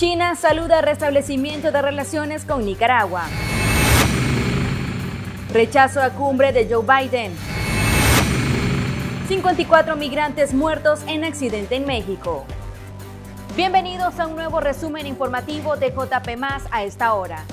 China saluda restablecimiento de relaciones con Nicaragua. Rechazo a cumbre de Joe Biden. 54 migrantes muertos en accidente en México. Bienvenidos a un nuevo resumen informativo de JP+ a esta hora.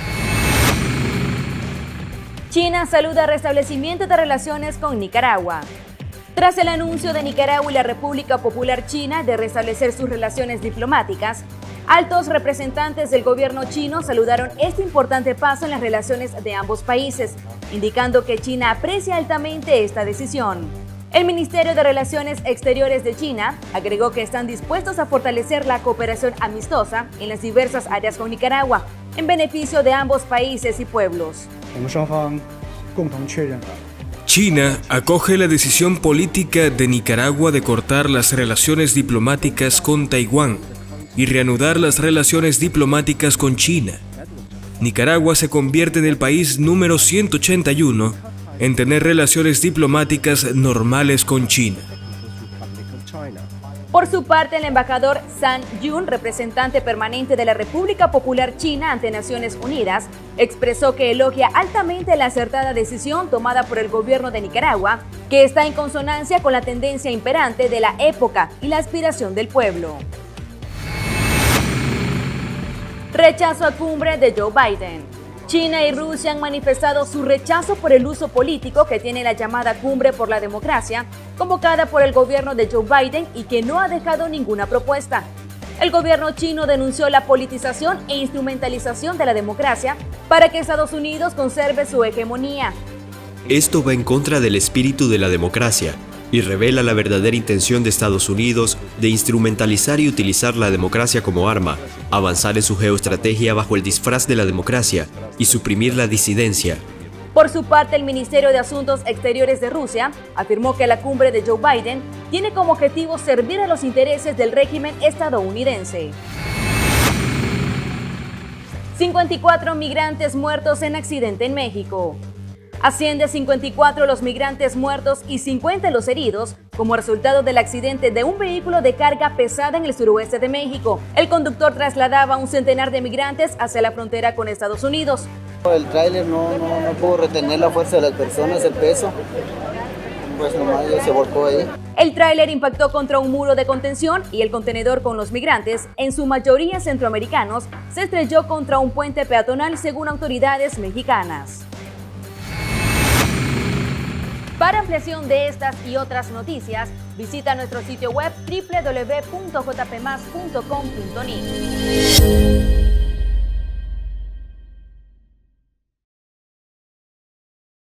China saluda restablecimiento de relaciones con Nicaragua. Tras el anuncio de Nicaragua y la República Popular China de restablecer sus relaciones diplomáticas, altos representantes del gobierno chino saludaron este importante paso en las relaciones de ambos países, indicando que China aprecia altamente esta decisión. El Ministerio de Relaciones Exteriores de China agregó que están dispuestos a fortalecer la cooperación amistosa en las diversas áreas con Nicaragua, en beneficio de ambos países y pueblos. China acoge la decisión política de Nicaragua de cortar las relaciones diplomáticas con Taiwán y reanudar las relaciones diplomáticas con China. Nicaragua se convierte en el país número 181 en tener relaciones diplomáticas normales con China. Por su parte, el embajador Zhang Yun, representante permanente de la República Popular China ante Naciones Unidas, expresó que elogia altamente la acertada decisión tomada por el gobierno de Nicaragua, que está en consonancia con la tendencia imperante de la época y la aspiración del pueblo. Rechazo a cumbre de Joe Biden. China y Rusia han manifestado su rechazo por el uso político que tiene la llamada Cumbre por la Democracia, convocada por el gobierno de Joe Biden y que no ha dejado ninguna propuesta. El gobierno chino denunció la politización e instrumentalización de la democracia para que Estados Unidos conserve su hegemonía. Esto va en contra del espíritu de la democracia y revela la verdadera intención de Estados Unidos de instrumentalizar y utilizar la democracia como arma, avanzar en su geoestrategia bajo el disfraz de la democracia y suprimir la disidencia. Por su parte, el Ministerio de Asuntos Exteriores de Rusia afirmó que la cumbre de Joe Biden tiene como objetivo servir a los intereses del régimen estadounidense. 54 migrantes muertos en accidente en México. Asciende a 54 los migrantes muertos y 50 los heridos como resultado del accidente de un vehículo de carga pesada en el suroeste de México. El conductor trasladaba a un centenar de migrantes hacia la frontera con Estados Unidos. El tráiler no pudo retener la fuerza de las personas, el peso, pues nomás ya se volcó ahí. El tráiler impactó contra un muro de contención y el contenedor con los migrantes, en su mayoría centroamericanos, se estrelló contra un puente peatonal según autoridades mexicanas. Para ampliación de estas y otras noticias, visita nuestro sitio web www.jpmas.com.ni.